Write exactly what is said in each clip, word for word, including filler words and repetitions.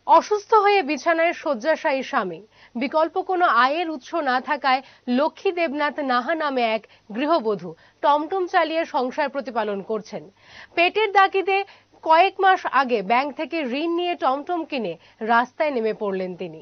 অসুস্থ হয়ে বিছানায় শয্যাশায়ী স্বামী, বিকল্প কোনো আয়ের উৎস না থাকায় লক্ষ্মী দেবনাথ নাহা নামে এক গৃহবধূ টমটম চালিয়ে সংসার প্রতিপালন করছেন। পেটের দাগিদে কয়েক মাস আগে ব্যাংক থেকে ঋণ নিয়ে টমটম কিনে রাস্তায় নেমে পড়লেন তিনি।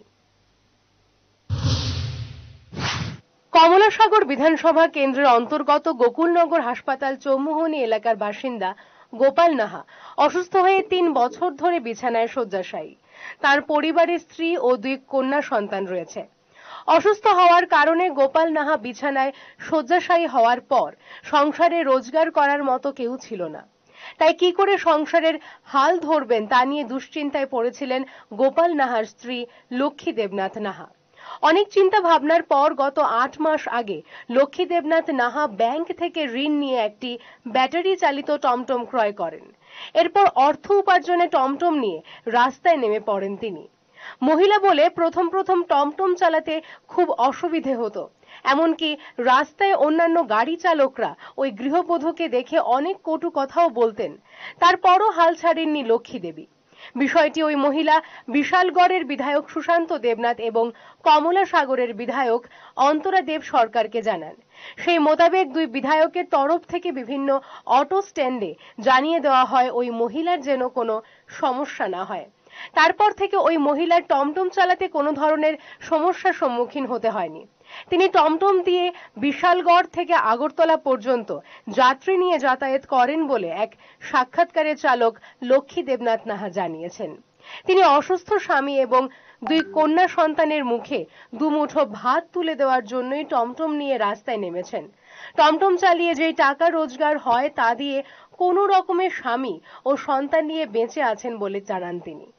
কমলাসাগর বিধানসভা কেন্দ্রের অন্তর্গত গোকুলনগর হাসপাতাল চৌমুহনী এলাকার বাসিন্দা গোপাল নাহা অসুস্থ হয়ে তিন বছর ধরে বিছানায় শয্যাশায়ী। তার পরিবারে স্ত্রী ও দুই কন্যা সন্তান রয়েছে। অসুস্থ হওয়ার কারণে গোপাল নাহা বিছানায় শয্যাশায়ী হওয়ার পর সংসারে রোজগার করার মতো কেউ ছিল না। তাই কি করে সংসারের হাল ধরবেন তা নিয়ে দুশ্চিন্তায় পড়েছিলেন গোপাল নাহার স্ত্রী লক্ষ্মী দেবনাথ নাহা। অনেক চিন্তা ভাবনার পর গত আট মাস আগে লক্ষ্মী দেবনাথ নাহা ব্যাংক থেকে ঋণ নিয়ে একটি ব্যাটারি চালিত টমটম ক্রয় করেন। এরপর অর্থ উপার্জনে টমটম নিয়ে রাস্তায় নেমে পড়েন তিনি। মহিলা বলে প্রথম প্রথম টমটম চালাতে খুব অসুবিধে হতো, এমনকি রাস্তায় অন্যান্য গাড়ি চালকরা ওই গৃহবধূকে দেখে অনেক কটু কথাও বলতেন। তারপরও হাল ছাড়েননি লক্ষ্মী দেবী। বিষয়টি ওই মহিলা বিশালগড়ের বিধায়ক সুশান্ত দেবনাথ এবং কমলাসাগরের বিধায়ক অন্তরা দেব সরকারকে জানান। সেই মোতাবেক দুই বিধায়কের তরফ থেকে বিভিন্ন অটো স্ট্যান্ডে জানিয়ে দেওয়া হয় ওই মহিলার যেন কোনো সমস্যা না হয়। তারপর থেকে ওই মহিলার টমটম চালাতে কোনো ধরনের সমস্যার সম্মুখীন হতে হয়নি। তিনি টমটম দিয়ে বিশালগড় থেকে আগরতলা পর্যন্ত যাত্রী নিয়ে যাতায়াত করেন বলে এক সাক্ষাৎকারে চালক লক্ষ্মী দেবনাথ নাহা জানিয়েছেন। তিনি অসুস্থ স্বামী এবং দুই কন্যা সন্তানের মুখে দুমুঠো ভাত তুলে দেওয়ার জন্যই টমটম নিয়ে রাস্তায় নেমেছেন। টমটম চালিয়ে যেই টাকা রোজগার হয় তা দিয়ে কোনো রকমের স্বামী ও সন্তান নিয়ে বেঁচে আছেন বলে জানান তিনি।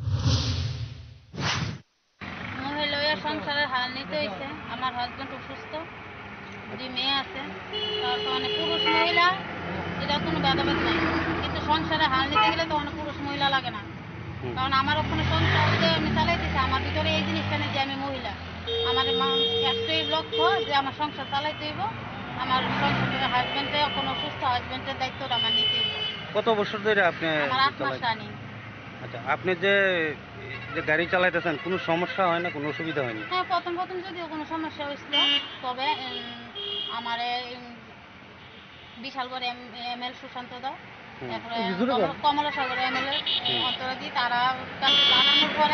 সংসারের হাল নিতে হয়েছে। আমার হাজবেন্ড অসুস্থ, দুই মেয়ে আছে, তারপর মানে পুরুষ মহিলা এটা কোনো ভেদাভেদ নাই, কিন্তু সংসারে হাল নিতে গেলে তো অনেক পুরুষ মহিলা লাগে না। কারণ আমার ওখানে সংসার যে আমি চালাইতেছি, আমার ভিতরে এই জিনিসটা নেই যে আমি মহিলা। আমার একটাই লক্ষ্য যে আমার সংসার চালাইতে হইব, আমার সংসারের হাজবেন্ডে এখন অসুস্থ, হাজবেন্ডের দায়িত্বটা আমার নিতে হইব। কত বছর ধরে আপনি? আমার আট মাস রানি। আচ্ছা, আপনি যে যে গাড়ি চালাইতেছেন কোনো সমস্যা হয় না, কোনো অসুবিধা হয়নি? হ্যাঁ, প্রথম প্রথম যদিও কোনো সমস্যা হয়েছিল, তবে আমার বিশালগড় এম এল সুশান্ত দা, তারপরে কমলাসাগর এম এল এর অন্তরা দি, তারা জানানোর পরে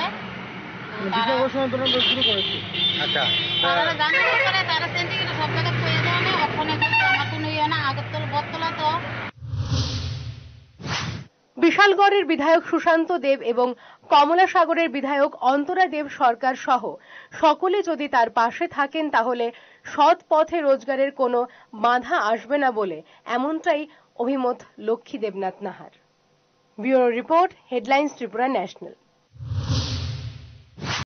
তারা জানানোর পরে তারা সেন্টিগুলো সব জায়গায় পেয়ে দেওয়া না। ওখানে আমার কোনো ইয়ে না, আগরতলা বটতলা তো। বিশালগড়ের বিধায়ক সুশান্ত দেব এবং কমলাসাগরের বিধায়ক অন্তরা দেব সরকার সহ সকলে যদি তার পাশে থাকেন তাহলে সৎ পথে রোজগারের কোনো বাধা আসবে না বলে এমনটাই অভিমত Lakshmi Debnath Nahar. Bureau report, headlines Tripura national.